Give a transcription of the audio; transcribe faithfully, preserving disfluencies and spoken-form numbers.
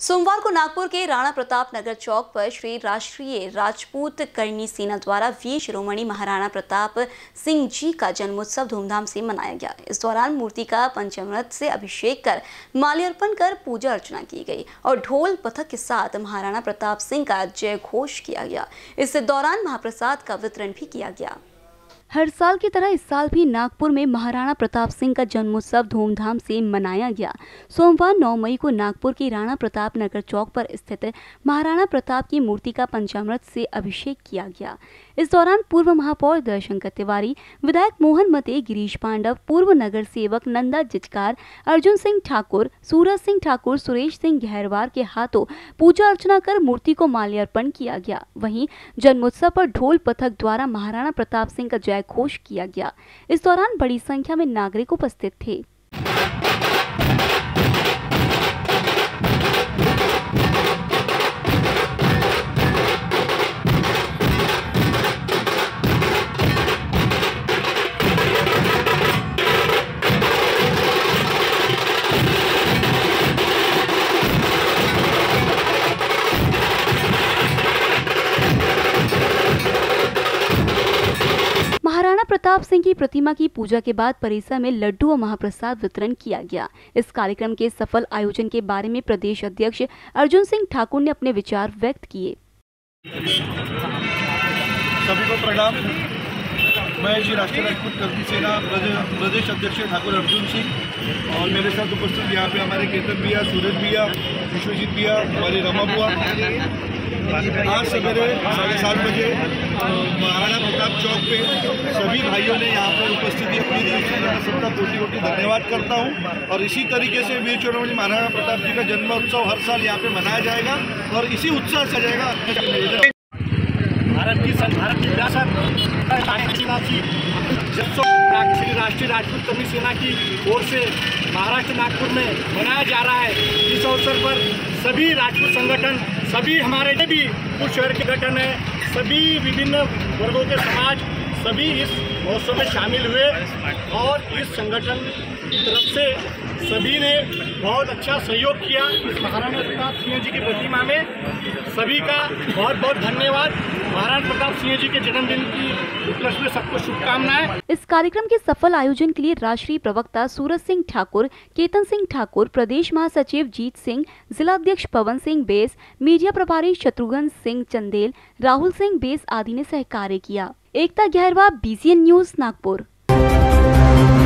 सोमवार को नागपुर के राणा प्रताप नगर चौक पर श्री राष्ट्रीय राजपूत करणी सेना द्वारा वीर शिरोमणि महाराणा प्रताप सिंह जी का जन्मोत्सव धूमधाम से मनाया गया। इस दौरान मूर्ति का पंचामृत से अभिषेक कर माल्यार्पण कर पूजा अर्चना की गई और ढोल पथक के साथ महाराणा प्रताप सिंह का जय घोष किया गया। इस दौरान महाप्रसाद का वितरण भी किया गया। हर साल की तरह इस साल भी नागपुर में महाराणा प्रताप सिंह का जन्मोत्सव धूमधाम से मनाया गया। सोमवार नौ मई को नागपुर के राणा प्रताप नगर चौक पर स्थित महाराणा प्रताप की मूर्ति का पंचामृत से अभिषेक किया गया। इस दौरान पूर्व महापौर दर्शनकर तिवारी, विधायक मोहन मते, गिरीश पांडव, पूर्व नगर सेवक नंदा जिचकार, अर्जुन सिंह ठाकुर, सूरज सिंह ठाकुर, सुरेश सिंह गहरवार के हाथों पूजा अर्चना कर मूर्ति को माल्यार्पण किया गया। वहीं जन्मोत्सव पर ढोल पथक द्वारा महाराणा प्रताप सिंह का जय घोष किया गया। इस दौरान बड़ी संख्या में नागरिक उपस्थित थे। महाराणा प्रताप सिंह की प्रतिमा की पूजा के बाद परिसर में लड्डू और महाप्रसाद वितरण किया गया। इस कार्यक्रम के सफल आयोजन के बारे में प्रदेश अध्यक्ष अर्जुन सिंह ठाकुर ने अपने विचार व्यक्त किए। सभी को प्रणाम। मैं जी राष्ट्रीय राजपूत करणी सेना प्रदेश अध्यक्ष ठाकुर अर्जुन सिंह और मेरे साथ उपस्थित यहाँ पे हमारे केतन भैया, सूरज भैया, विश्वजीत भैया, हमारी रमा बुआ। आज सवेरे साढ़े सात बजे महाराणा प्रताप चौक पे सभी भाइयों ने यहाँ पर उपस्थिति अपनी दी। मैं सबका कोटि कोटि धन्यवाद करता हूँ। और इसी तरीके से वीर शिरोमणि महाराणा प्रताप जी का जन्मोत्सव हर साल यहाँ पे मनाया जाएगा और इसी उत्साह से जाएगा। भारत की भारत की विरासत श्री राष्ट्रीय राजपूत करणी सेना की ओर से महाराष्ट्र नागपुर में मनाया जा रहा है। इस अवसर पर सभी राजपूत संगठन, सभी हमारे भी कुछ शहर के संगठन है, सभी विभिन्न वर्गों के समाज सभी इस महोत्सव में शामिल हुए और इस संगठन की तरफ से सभी ने बहुत अच्छा सहयोग किया। इस महाराणा प्रताप सिंह जी की प्रतिमा में सभी का बहुत बहुत धन्यवाद। महाराणा प्रताप सिंह जी के जन्मदिन की उपलक्ष्य में सबको शुभकामनाएं। इस कार्यक्रम के सफल आयोजन के लिए राष्ट्रीय प्रवक्ता सूरज सिंह ठाकुर, केतन सिंह ठाकुर, प्रदेश महासचिव जीत सिंह, जिला अध्यक्ष पवन सिंह बेस, मीडिया प्रभारी शत्रुघ्न सिंह चंदेल, राहुल सिंह बेस आदि ने सहकार्य किया। Ekta Gaharwar, BCN news, Nagpur.